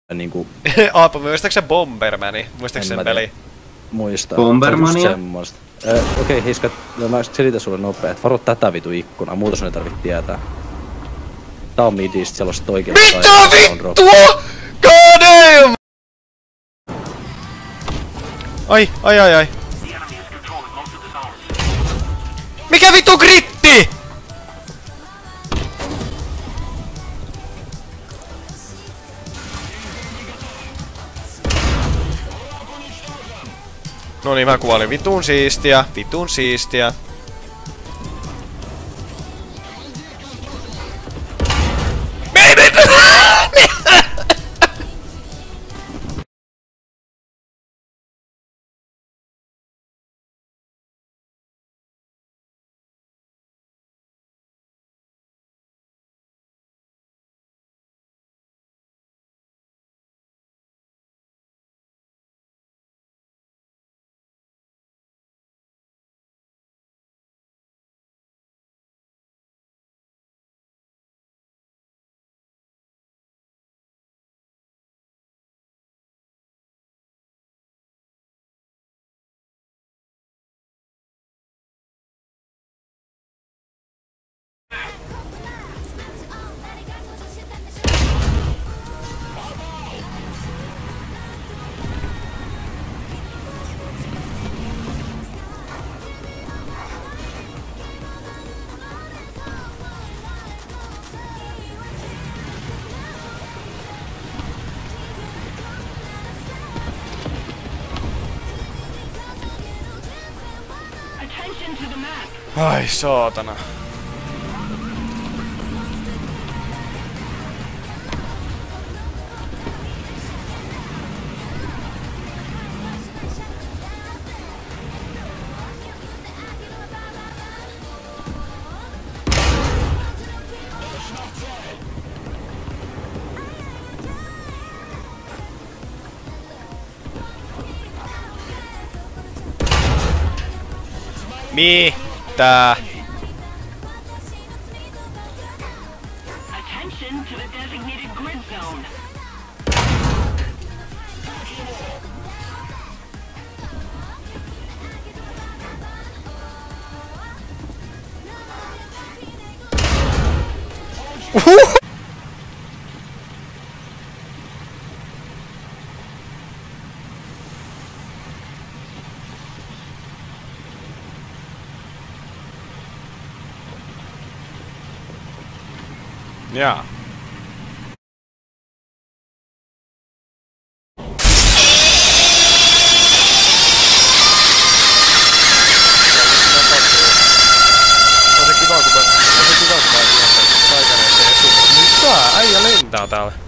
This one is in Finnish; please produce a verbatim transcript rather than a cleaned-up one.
Niinku... Aapo, muistatko sä Bombermani? Muistatko sen peli? Muista. Bombermania? Öö, Okei, okay, Hiska, no mä selitän sulle nopea, et varo tätä vitu ikkunaa, muuta sun ei tarvitse tietää. Tää on midist, siellä on sit oikein... Mitä vittua?! God damn! Ai, ai, ai, ai. Mikä vittu gritti?! No niin, mä kuolin. Vitun siistiä, vitun siistiä. Ai saatana. Mitä? Attention to the designated grid zone. Jaa. On se kiva, kun mä... On se kiva, kun mä... Mitä? Äijä lentää täällä.